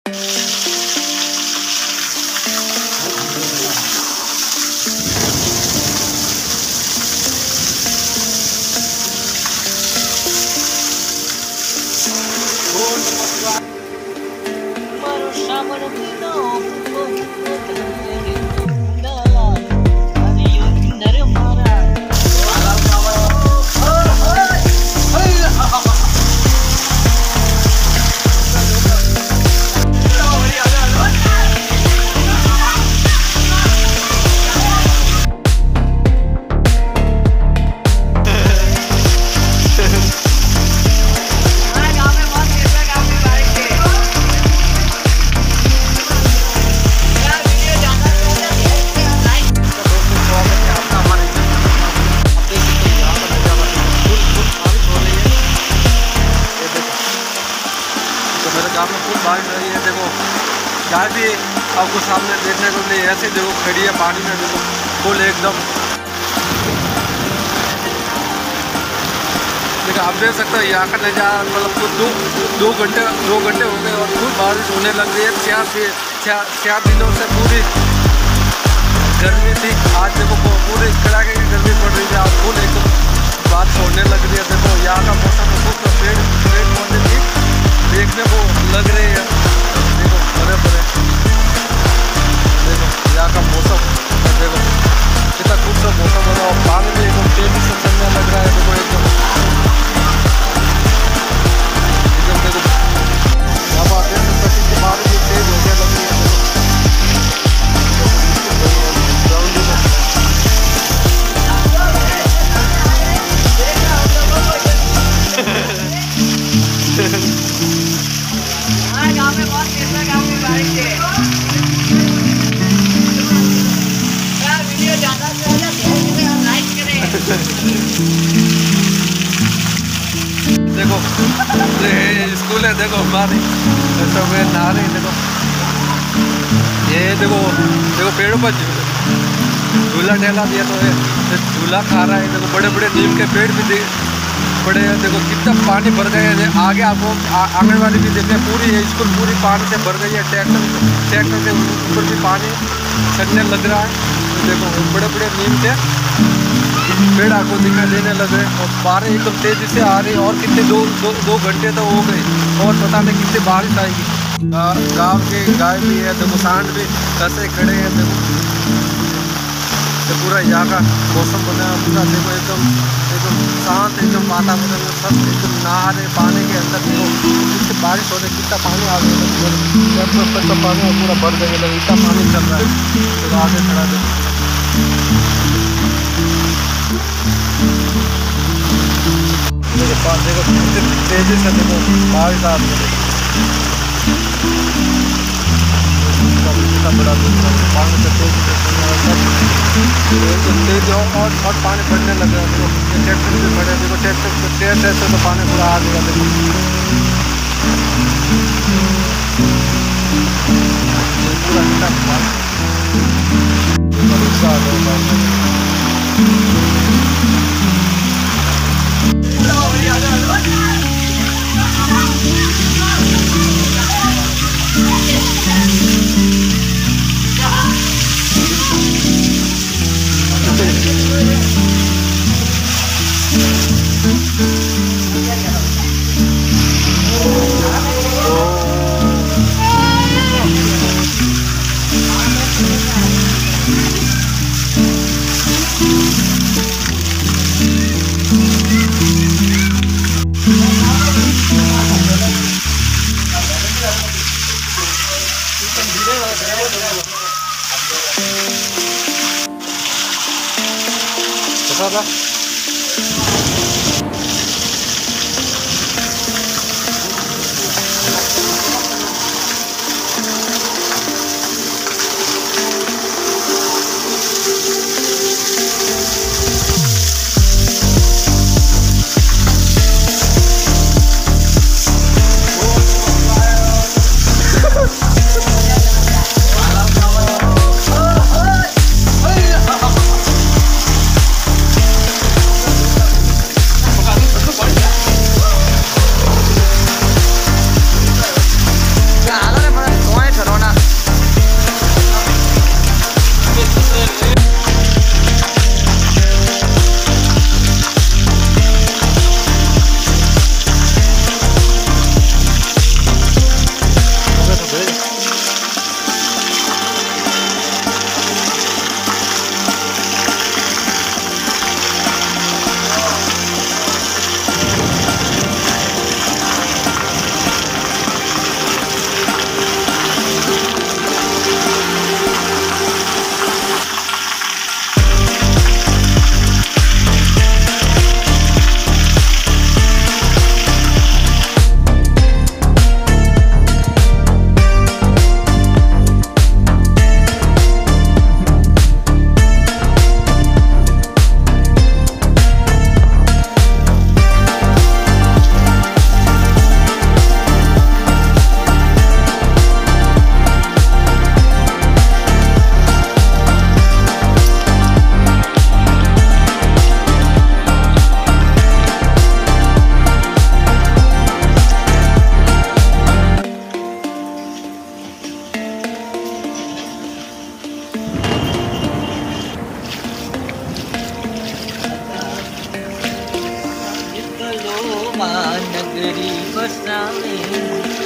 गाय भी आपको सामने देखने को मिली, ऐसे देखो खड़ी है पानी में, देखो फुल एकदम। देखो आप देख सकते हो यहाँ का नज़ारा, मतलब कुछ दो घंटे हो गए और फुल बारिश होने लग गई है। 4 दिनों से पूरी गर्मी थी, आज देखो पूरी कड़ाके की गर्मी पड़ रही है, आज फुल एकदम बारिश होने लग रही है। देखो यहाँ का मौसम खूब पेड़ पौधे भी देखने को लग रहे हैं, देखो बड़े बड़े। देखो यहाँ का मौसम, देखो कितना खूबसूरत मौसम हो रहा है और पानी भी एकदम तेजी से चलने लग रहा है। देखो एकदम देखो अब आप देख सकते हैं कि पानी भी तेज होने लग रही है। देखो स्कूल है, देखो हमारी सब नहा रहे हैं। देखो ये देखो पेड़ों पर झूला ठेला दिया तो झूला खा रहा है। देखो बड़े बड़े नीम के पेड़ भी बड़े हैं। देखो कितना पानी भर गए हैं। आगे आपको आंगनबाड़ी भी देखते हैं, पूरी स्कूल पूरी पानी से भर गई है। ट्रैक्टर से ऊपर भी पानी छटने लग रहा है। देखो बड़े बड़े नीम के पेड़ आपको दिखाई देने लगे और बारिश एकदम तेजी से आ रही है। और कितने दो घंटे तो हो गए और पता नहीं कितनी बारिश आएगी। गांव के गाय भी है, देखो सांड भी कैसे खड़े हैं। देखो तो पूरा यहाँ का मौसम बना पूरा, देखो एकदम शांत, एकदम वातावरण में सब एकदम नहा रहे पानी के अंदर। देखो कितनी बारिश हो रही, कितना पानी आ गया, तो पानी पूरा भर गया, इतना पानी चल रहा है। तो आगे खड़ा देखो देखो कितनी तेजी से देखो बारिश आ रही है। कितना बड़ा पानी से तेजी से और पानी बढ़ने लगा। देखो ट्रैक्टर भी बढ़े, देखो ट्रैक्टर से तो पानी पूरा आ गया। देखो था। was darling.